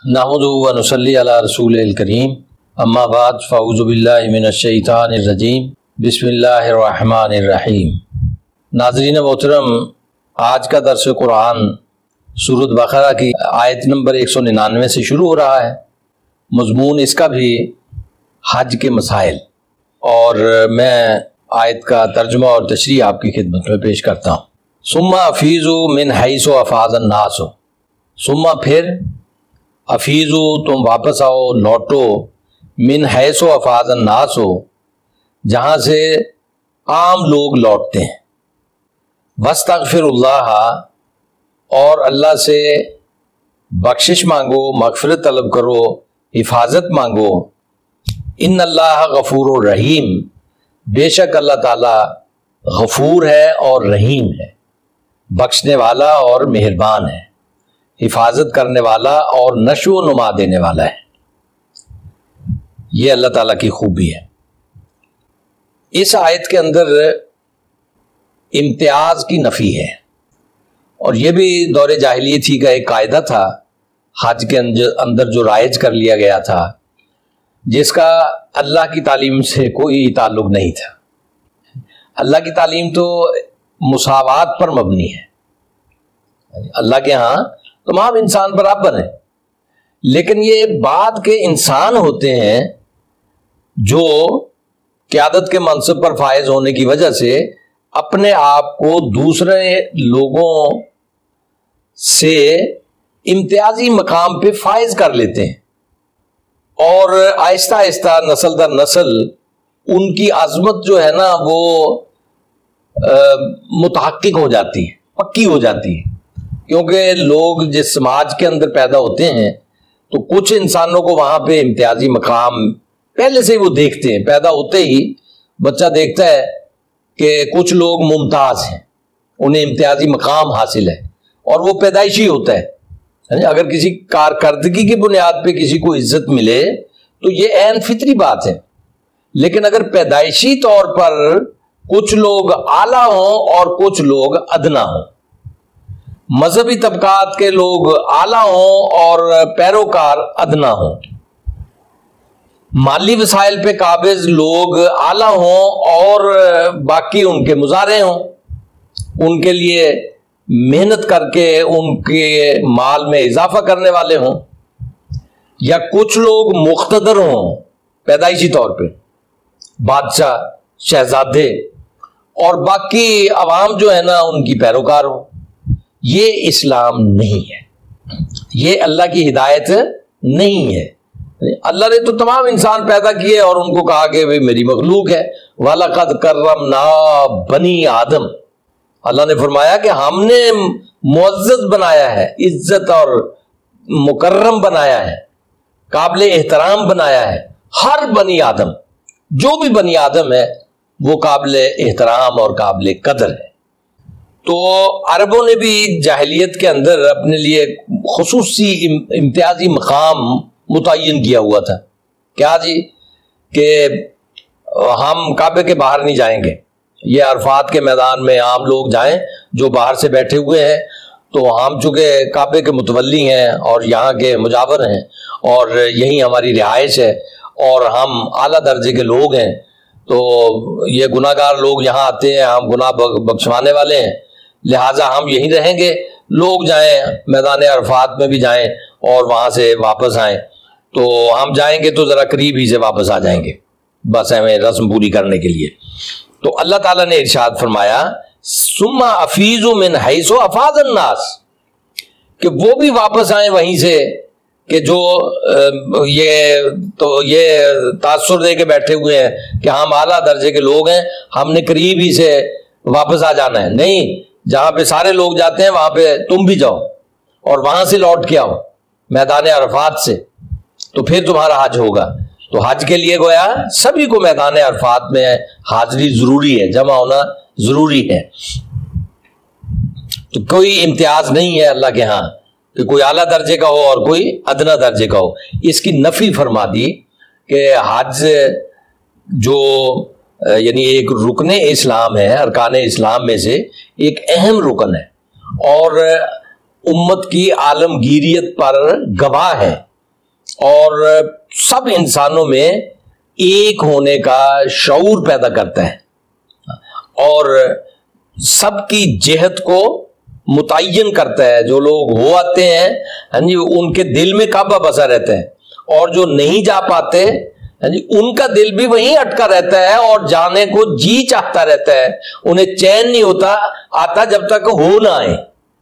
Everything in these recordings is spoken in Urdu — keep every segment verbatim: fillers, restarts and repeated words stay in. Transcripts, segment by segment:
نحمدہ و نصلی علی رسول الکریم اما بعد فاعوذ باللہ من الشیطان الرجیم بسم اللہ الرحمن الرحیم۔ ناظرین محترم، آج کا درس قرآن سورۃ بقرہ کی آیت نمبر ایک سو ننانوے سے شروع ہو رہا ہے۔ مضمون اس کا بھی حج کے مسائل، اور میں آیت کا ترجمہ اور تشریح آپ کی خدمت میں پیش کرتا ہوں۔ ثم افیضوا من حیث افاض الناس، ثم پھر افیضو تم واپس آؤ، لوٹو، من حیث افاض الناس، جہاں سے عام لوگ لوٹتے ہیں، واستغفر اللہ، اور اللہ سے بخشش مانگو، مغفرت طلب کرو، حفاظت مانگو۔ ان اللہ غفور الرحیم، بے شک اللہ تعالی غفور ہے اور رحیم ہے، بخشنے والا اور مہربان ہے، حفاظت کرنے والا اور نشو و نما دینے والا ہے۔ یہ اللہ تعالیٰ کی خوبی ہے۔ اس آیت کے اندر امتیاز کی نفی ہے، اور یہ بھی دور جاہلیتی کا ایک قاعدہ تھا، حج کے اندر جو رائج کر لیا گیا تھا، جس کا اللہ کی تعلیم سے کوئی تعلق نہیں تھا۔ اللہ کی تعلیم تو مساوات پر مبنی ہے، اللہ کے ہاں تمام انسان برابر ہیں، لیکن یہ بعد کے انسان ہوتے ہیں جو قیادت کے منصب پر فائز ہونے کی وجہ سے اپنے آپ کو دوسرے لوگوں سے امتیازی مقام پہ فائز کر لیتے ہیں، اور آہستہ آہستہ نسل در نسل ان کی عظمت جو ہے نا وہ متحقق ہو جاتی ہے، پکی ہو جاتی ہے۔ کیونکہ لوگ جس سماج کے اندر پیدا ہوتے ہیں تو کچھ انسانوں کو وہاں پہ امتیازی مقام پہلے سے وہ دیکھتے ہیں، پیدا ہوتے ہی بچہ دیکھتا ہے کہ کچھ لوگ ممتاز ہیں، انہیں امتیازی مقام حاصل ہے، اور وہ پیدائشی ہوتا ہے۔ اگر کسی کارکردگی کی بنیاد پہ کسی کو عزت ملے تو یہ عین فطری بات ہے، لیکن اگر پیدائشی طور پر کچھ لوگ اعلیٰ ہوں اور کچھ لوگ ادنا ہوں، مذہبی طبقات کے لوگ اعلیٰ ہوں اور پیروکار ادنا ہوں، مالی وسائل پہ قابض لوگ اعلیٰ ہوں اور باقی ان کے مظاہرے ہوں، ان کے لیے محنت کر کے ان کے مال میں اضافہ کرنے والے ہوں، یا کچھ لوگ مقتدر ہوں پیدائشی طور پہ، بادشاہ، شہزادے، اور باقی عوام جو ہے نا ان کی پیروکار ہوں۔ یہ اسلام نہیں ہے، یہ اللہ کی ہدایت نہیں ہے۔ اللہ نے تو تمام انسان پیدا کیے اور ان کو کہا کہ بھئی میری مخلوق ہے، وَلَقَدْ كَرَّمْنَا بَنِي آدم، اللہ نے فرمایا کہ ہم نے معزز بنایا ہے، عزت اور مکرم بنایا ہے، قابل احترام بنایا ہے ہر بنی آدم، جو بھی بنی آدم ہے وہ قابل احترام اور قابل قدر ہے۔ تو عربوں نے بھی جاہلیت کے اندر اپنے لیے خصوصی امتیازی مقام متعین کیا ہوا تھا۔ کیا جی؟ کہ ہم کعبے کے باہر نہیں جائیں گے، یہ عرفات کے میدان میں عام لوگ جائیں جو باہر سے بیٹھے ہوئے ہیں، تو ہم چونکہ کعبے کے متولی ہیں اور یہاں کے مجاور ہیں اور یہی ہماری رہائش ہے اور ہم اعلیٰ درجے کے لوگ ہیں، تو یہ گناہ گار لوگ یہاں آتے ہیں، ہم گناہ بخشوانے والے ہیں، لہٰذا ہم یہیں رہیں گے، لوگ جائیں میدان عرفات میں بھی جائیں اور وہاں سے واپس آئیں، تو ہم جائیں گے تو ذرا قریب ہی سے واپس آ جائیں گے، بس ہمیں رسم پوری کرنے کے لیے۔ تو اللہ تعالیٰ نے ارشاد فرمایا ثم افیضوا من حیث افاض الناس، کہ وہ بھی واپس آئیں وہیں سے، کہ جو یہ تو یہ تاثر دے کے بیٹھے ہوئے ہیں کہ ہم اعلیٰ درجے کے لوگ ہیں، ہم نے قریب ہی سے واپس آ جانا ہے، نہیں، جہاں پہ سارے لوگ جاتے ہیں وہاں پہ تم بھی جاؤ اور وہاں سے لوٹ کے آؤ میدان عرفات سے، تو پھر تمہارا حج ہوگا۔ تو حج کے لیے گویا سبھی کو میدان عرفات میں حاضری ضروری ہے، جمع ہونا ضروری ہے۔ تو کوئی امتیاز نہیں ہے اللہ کے ہاں کہ کوئی اعلیٰ درجے کا ہو اور کوئی ادنا درجے کا ہو۔ اس کی نفی فرما دی کہ حج جو یعنی ایک رکن اسلام ہے، ارکان اسلام میں سے ایک اہم رکن ہے، اور امت کی عالمگیریت پر گواہ ہے اور سب انسانوں میں ایک ہونے کا شعور پیدا کرتا ہے اور سب کی جہت کو متعین کرتا ہے. جو لوگ ہو آتے ہیں ہاں جی ان کے دل میں کعبہ بسا رہتا ہے, اور جو نہیں جا پاتے ہاں جی ان کا دل بھی وہیں اٹکا رہتا ہے اور جانے کو جی چاہتا رہتا ہے, انہیں چین نہیں ہوتا آتا جب تک ہو نہ آئے.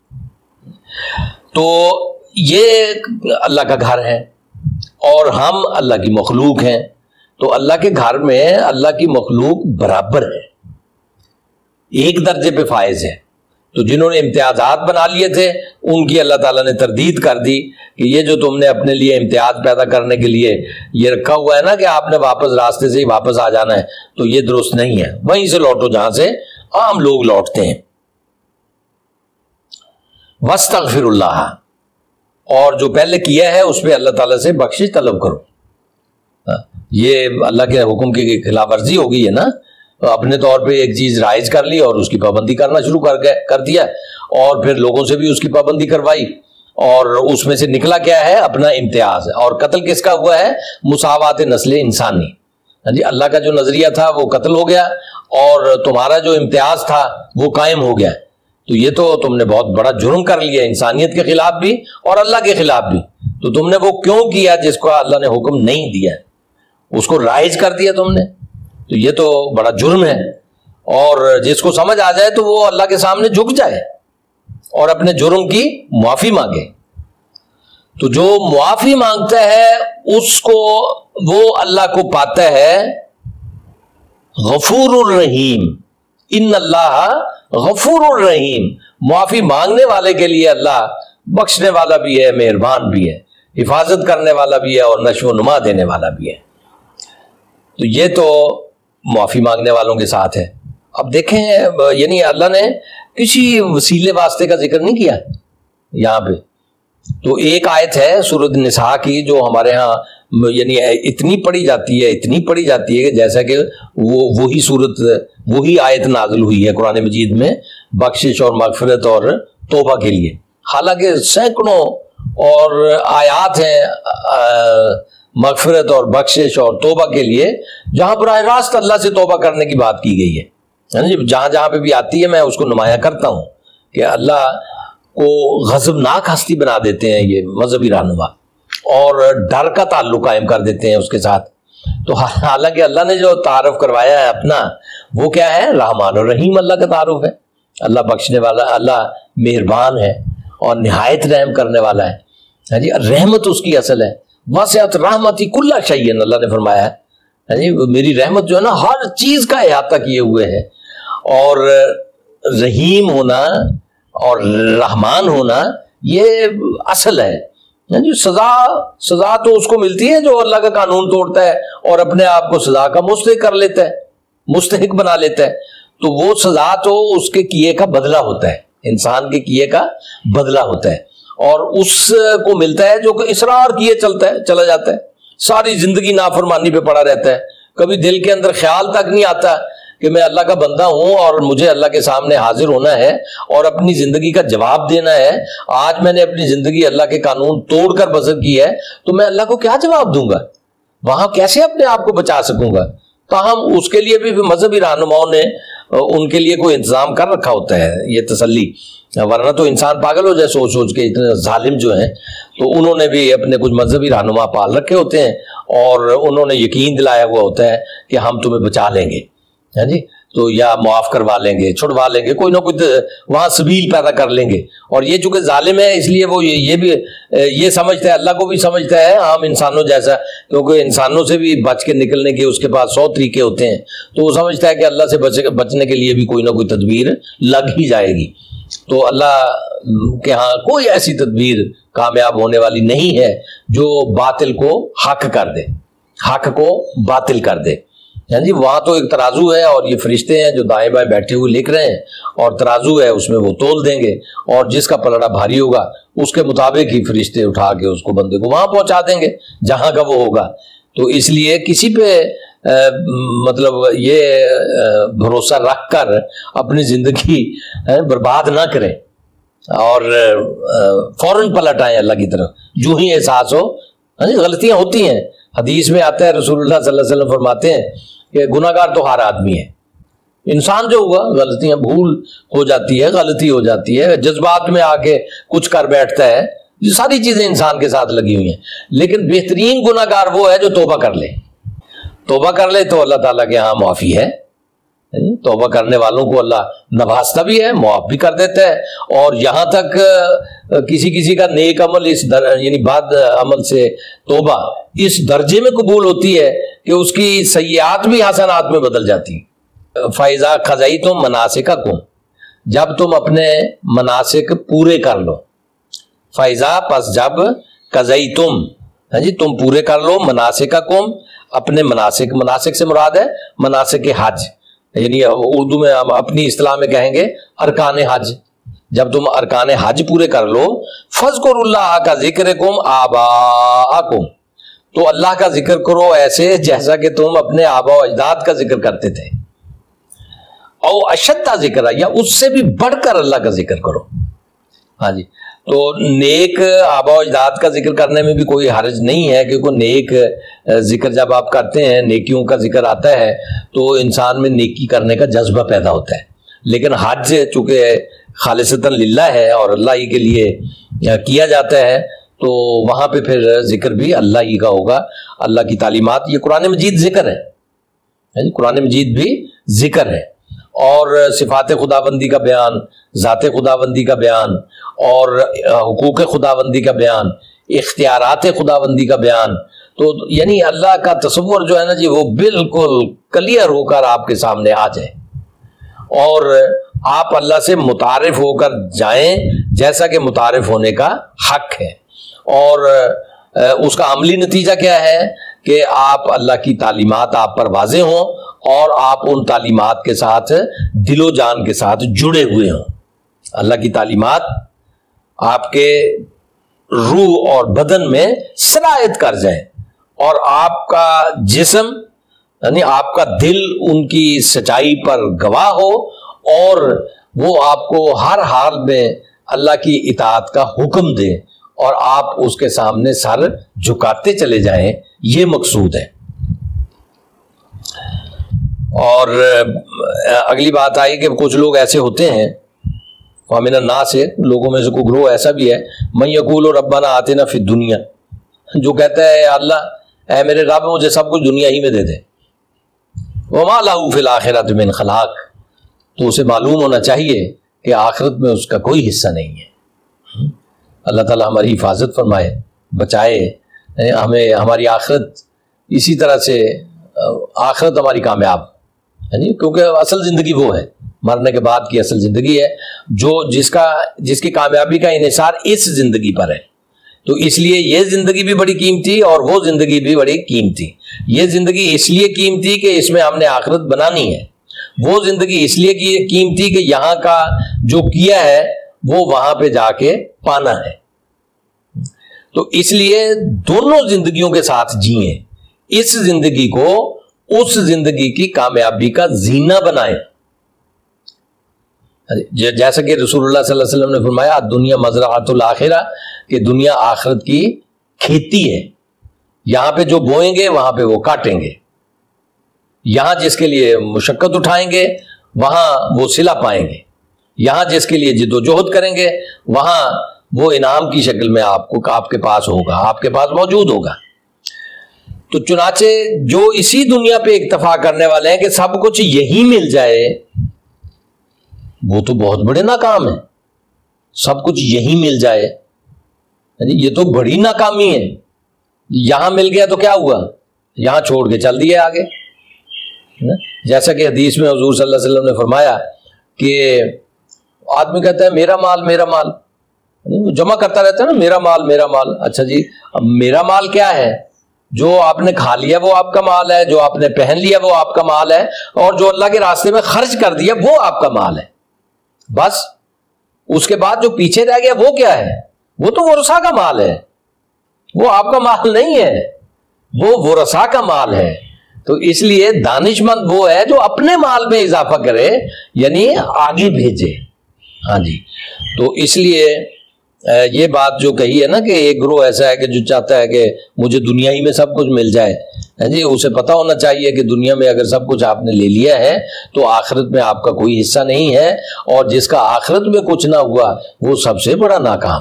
تو یہ اللہ کا گھر ہے اور ہم اللہ کی مخلوق ہیں. تو اللہ کے گھر میں اللہ کی مخلوق برابر ہے, ایک درجے پہ فائز ہے. تو جنہوں نے امتیازات بنا لیے تھے ان کی اللہ تعالیٰ نے تردید کر دی کہ یہ جو تم نے اپنے لیے امتیاز پیدا کرنے کے لیے یہ رکھا ہوا ہے نا کہ آپ نے واپس راستے سے ہی واپس آ جانا ہے, تو یہ درست نہیں ہے. وہیں سے لوٹو جہاں سے عام لوگ لوٹتے ہیں. واستغفر اللہ, اور جو پہلے کیا ہے اس پہ اللہ تعالیٰ سے بخشش طلب کرو. یہ اللہ کے حکم کی خلاف ورزی ہو گئی ہے نا, اپنے طور پہ ایک چیز رائج کر لی اور اس کی پابندی کرنا شروع کر گئے کر دیا, اور پھر لوگوں سے بھی اس کی پابندی کروائی, اور اس میں سے نکلا کیا ہے اپنا امتیاز. اور قتل کس کا ہوا ہے؟ مساوات نسل انسانی. جی اللہ کا جو نظریہ تھا وہ قتل ہو گیا اور تمہارا جو امتیاز تھا وہ قائم ہو گیا. تو یہ تو تم نے بہت بڑا جرم کر لیا, انسانیت کے خلاف بھی اور اللہ کے خلاف بھی. تو تم نے وہ کیوں کیا جس کو اللہ نے حکم نہیں دیا, اس کو رائج کر دیا تم نے. تو یہ تو بڑا جرم ہے, اور جس کو سمجھ آ جائے تو وہ اللہ کے سامنے جھک جائے اور اپنے جرم کی معافی مانگے. تو جو معافی مانگتا ہے اس کو وہ اللہ کو پاتا ہے غفور الرحیم. ان اللہ غفور الرحیم, معافی مانگنے والے کے لیے اللہ بخشنے والا بھی ہے, مہربان بھی ہے, حفاظت کرنے والا بھی ہے اور نشو و نما دینے والا بھی ہے. تو یہ تو معافی مانگنے والوں کے ساتھ ہے. اب دیکھیں یعنی اللہ نے کسی وسیلے واسطے کا ذکر نہیں کیا یہاں پہ. تو ایک آیت ہے سورۃ النساء کی جو ہمارے ہاں یعنی اتنی پڑھی جاتی ہے اتنی پڑھی جاتی ہے جیسا کہ وہ وہی سورت وہی آیت نازل ہوئی ہے قرآن مجید میں بخشش اور مغفرت اور توبہ کے لیے. حالانکہ سینکڑوں اور آیات ہیں مغفرت اور بخشش اور توبہ کے لیے جہاں براہ راست اللہ سے توبہ کرنے کی بات کی گئی ہے. جہاں جہاں پہ بھی آتی ہے میں اس کو نمایاں کرتا ہوں کہ اللہ کو غضبناک ہستی بنا دیتے ہیں یہ مذہبی رہنما, اور ڈر کا تعلق قائم کر دیتے ہیں اس کے ساتھ. تو حالانکہ اللہ نے جو تعارف کروایا ہے اپنا وہ کیا ہے؟ رحمان الرحیم اللہ کا تعارف ہے. اللہ بخشنے والا, اللہ مہربان ہے اور نہایت رحم کرنے والا ہے. جی رحمت اس کی اصل ہے. وسعت رحمتی کل شیء, اللہ نے فرمایا ہے جی میری رحمت جو ہے نا ہر چیز کا احاطہ کیے ہوئے ہے. اور رحیم ہونا اور رحمان ہونا یہ اصل ہے. جی سزا سزا تو اس کو ملتی ہے جو اللہ کا قانون توڑتا ہے اور اپنے آپ کو سزا کا مستحق کر لیتا ہے, مستحق بنا لیتا ہے. تو وہ سزا تو اس کے کیے کا بدلہ ہوتا ہے, انسان کے کیے کا بدلہ ہوتا ہے, اور اس کو ملتا ہے جو کہ اصرار کیے چلتا ہے چلا جاتا ہے, ساری زندگی نافرمانی پہ پڑا رہتا ہے. کبھی دل کے اندر خیال تک نہیں آتا کہ میں اللہ کا بندہ ہوں اور مجھے اللہ کے سامنے حاضر ہونا ہے اور اپنی زندگی کا جواب دینا ہے. آج میں نے اپنی زندگی اللہ کے قانون توڑ کر بسر کی ہے تو میں اللہ کو کیا جواب دوں گا, وہاں کیسے اپنے آپ کو بچا سکوں گا. تاہم اس کے لیے بھی مذہبی رہنماؤں نے ان کے لیے کوئی انتظام کر رکھا ہوتا ہے یہ تسلی, ورنہ تو انسان پاگل ہو جائے سوچ سوچ کے. اتنے ظالم جو ہیں تو انہوں نے بھی اپنے کچھ مذہبی رہنما پال رکھے ہوتے ہیں اور انہوں نے یقین دلایا ہوا ہوتا ہے کہ ہم تمہیں بچا لیں گے ہے جی, تو یا معاف کروا لیں گے, چھڑوا لیں گے, کوئی نہ کوئی وہاں سبیل پیدا کر لیں گے. اور یہ چونکہ ظالم ہے اس لیے وہ یہ بھی یہ سمجھتا ہے, اللہ کو بھی سمجھتا ہے عام انسانوں جیسا, کیونکہ انسانوں سے بھی بچ کے نکلنے کے اس کے پاس سو طریقے ہوتے ہیں, تو وہ سمجھتا ہے کہ اللہ سے بچنے کے لیے بھی کوئی نہ کوئی تدبیر لگ ہی جائے گی. تو اللہ کے ہاں کوئی ایسی تدبیر کامیاب ہونے والی نہیں ہے جو باطل کو حق کر دے, حق کو باطل کر دے. جی وہاں تو ایک ترازو ہے اور یہ فرشتے ہیں جو دائیں بائیں بیٹھے ہوئے لکھ رہے ہیں, اور ترازو ہے اس میں وہ تول دیں گے, اور جس کا پلڑا بھاری ہوگا اس کے مطابق ہی فرشتے اٹھا کے اس کو بندے کو وہاں پہنچا دیں گے جہاں کا وہ ہوگا. تو اس لیے کسی پہ مطلب یہ بھروسہ رکھ کر اپنی زندگی برباد نہ کریں اور فوراً پلٹ آئیں اللہ کی طرف جو ہی احساس ہو ہاں جی غلطیاں ہوتی ہیں. حدیث میں آتا ہے رسول اللہ صلی اللہ علیہ وسلم فرماتے ہیں کہ گناہ گار تو ہر آدمی ہے. انسان جو ہوا غلطیاں بھول ہو جاتی ہے, غلطی ہو جاتی ہے, جذبات میں آ کے کچھ کر بیٹھتا ہے, یہ ساری چیزیں انسان کے ساتھ لگی ہوئی ہیں. لیکن بہترین گناہ گار وہ ہے جو توبہ کر لے. توبہ کر لے تو اللہ تعالیٰ کے ہاں معافی ہے. توبہ کرنے والوں کو اللہ نوازتا بھی ہے, معاف بھی کر دیتا ہے. اور یہاں تک کسی کسی کا نیک عمل اس در یعنی بد عمل سے توبہ اس درجے میں قبول ہوتی ہے کہ اس کی سیئات بھی حسنات میں بدل جاتی. فائزہ خزائی تم مناسک کو, جب تم اپنے مناسک پورے کر لو. فائزہ پس جب خزائی تم, ہاں جی تم پورے کر لو مناسک کم, اپنے مناسک. مناسک سے مراد ہے مناسک حج, یعنی اردو میں ہم اپنی اصطلاح میں کہیں گے ارکان حج. جب تم ارکان حج پورے کر لو, فذکروا اللہ کا ذکر کم آباءکم, تو اللہ کا ذکر کرو ایسے جیسا کہ تم اپنے آبا و اجداد کا ذکر کرتے تھے. او اشد ذکر, یا اس سے بھی بڑھ کر اللہ کا ذکر کرو. ہاں جی, تو نیک آبا و اجداد کا ذکر کرنے میں بھی کوئی حرج نہیں ہے, کیونکہ نیک ذکر جب آپ کرتے ہیں, نیکیوں کا ذکر آتا ہے تو انسان میں نیکی کرنے کا جذبہ پیدا ہوتا ہے. لیکن حج چونکہ خالصتاً للہ ہے اور اللہ ہی کے لیے کیا جاتا ہے, تو وہاں پہ پھر ذکر بھی اللہ ہی کا ہوگا. اللہ کی تعلیمات, یہ قرآن مجید ذکر ہے, قرآن مجید بھی ذکر ہے. اور صفات خداوندی کا بیان, ذات خداوندی کا بیان, اور حقوق خداوندی کا بیان, اختیارات خداوندی کا بیان. تو یعنی اللہ کا تصور جو ہے نا جی وہ بالکل کلیئر ہو کر آپ کے سامنے آ جائے, اور آپ اللہ سے متعارف ہو کر جائیں جیسا کہ متعارف ہونے کا حق ہے. اور اس کا عملی نتیجہ کیا ہے کہ آپ اللہ کی تعلیمات آپ پر واضح ہوں, اور آپ ان تعلیمات کے ساتھ دل و جان کے ساتھ جڑے ہوئے ہوں. اللہ کی تعلیمات آپ کے روح اور بدن میں سرایت کر جائیں, اور آپ کا جسم یعنی آپ کا دل ان کی سچائی پر گواہ ہو, اور وہ آپ کو ہر حال میں اللہ کی اطاعت کا حکم دے, اور آپ اس کے سامنے سر جھکاتے چلے جائیں. یہ مقصود ہے. اور اگلی بات آئی کہ کچھ لوگ ایسے ہوتے ہیں, وَمِنَ النَّاسِ, لوگوں میں سے کوئی گروہ ایسا بھی ہے, مَن یَقُولُ رَبَّنَا آتِنَا فِی الدُّنْیَا, جو کہتا ہے اللہ اے میرے رب مجھے سب کچھ دنیا ہی میں دے دے. وَمَا لَهُ فِی الْآخِرَةِ مِنْ خَلَاقٍ, تو اسے معلوم ہونا چاہیے کہ آخرت میں اس کا کوئی حصہ نہیں ہے. اللہ تعالیٰ ہماری حفاظت فرمائے, بچائے ہمیں, ہماری آخرت اسی طرح سے آخرت ہماری کامیاب, کیونکہ اصل زندگی وہ ہے, مرنے کے بعد کی اصل زندگی ہے, جو جس کا جس کی کامیابی کا انحصار اس زندگی پر ہے. تو اس لیے یہ زندگی بھی بڑی قیمتی اور وہ زندگی بھی بڑی قیمتی. یہ زندگی اس لیے قیمتی کہ اس میں ہم نے آخرت بنانی ہے, وہ زندگی اس لیے قیمتی کہ یہاں کا جو کیا ہے وہ وہاں پہ جا کے پانا ہے. تو اس لیے دونوں زندگیوں کے ساتھ جئیں, اس زندگی کو اس زندگی کی کامیابی کا زینہ بنائیں. جیسا کہ رسول اللہ صلی اللہ علیہ وسلم نے فرمایا دنیا مزرعۃ الآخرہ, کہ دنیا آخرت کی کھیتی ہے. یہاں پہ جو بوئیں گے وہاں پہ وہ کاٹیں گے, یہاں جس کے لیے مشقت اٹھائیں گے وہاں وہ صلہ پائیں گے, یہاں جس کے لیے جد و جہد کریں گے وہاں وہ انعام کی شکل میں آپ کو آپ کے پاس ہوگا, آپ کے پاس موجود ہوگا. تو چنانچہ جو اسی دنیا پہ اکتفا کرنے والے ہیں کہ سب کچھ یہی مل جائے, وہ تو بہت بڑے ناکام ہیں. سب کچھ یہی مل جائے یہ تو بڑی ناکامی ہے. یہاں مل گیا تو کیا ہوا, یہاں چھوڑ کے چل دیا آگے. جیسا کہ حدیث میں حضور صلی اللہ علیہ وسلم نے فرمایا کہ آدمی کہتا ہے میرا مال میرا مال, جمع کرتا رہتا ہے نا میرا مال میرا مال. اچھا جی, اب میرا مال کیا ہے؟ جو آپ نے کھا لیا وہ آپ کا مال ہے, جو آپ نے پہن لیا وہ آپ کا مال ہے, اور جو اللہ کے راستے میں خرچ کر دیا وہ آپ کا مال ہے. بس اس کے بعد جو پیچھے رہ گیا وہ کیا ہے؟ وہ تو ورثہ کا مال ہے, وہ آپ کا مال نہیں ہے, وہ ورثہ کا مال ہے. تو اس لیے دانش مند وہ ہے جو اپنے مال میں اضافہ کرے, یعنی آگے بھیجے. ہاں جی, تو اس لیے یہ بات جو کہی ہے نا کہ ایک گروہ ایسا ہے کہ جو چاہتا ہے کہ مجھے دنیا ہی میں سب کچھ مل جائے، جی اسے پتہ ہونا چاہیے کہ دنیا میں اگر سب کچھ آپ نے لے لیا ہے تو آخرت میں آپ کا کوئی حصہ نہیں ہے، اور جس کا آخرت میں کچھ نہ ہوا وہ سب سے بڑا ناکام۔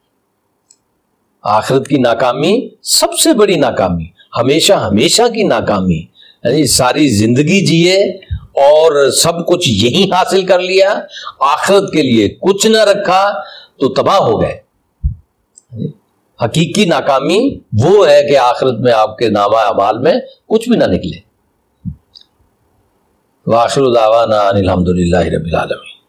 آخرت کی ناکامی سب سے بڑی ناکامی، ہمیشہ ہمیشہ کی ناکامی، یعنی ساری زندگی جیے اور سب کچھ یہی حاصل کر لیا، آخرت کے لیے کچھ نہ رکھا تو تباہ ہو گئے۔ حقیقی ناکامی وہ ہے کہ آخرت میں آپ کے نامہ اعمال میں کچھ بھی نہ نکلے۔ وآخر دعوانا ان الحمد للہ رب العالمین۔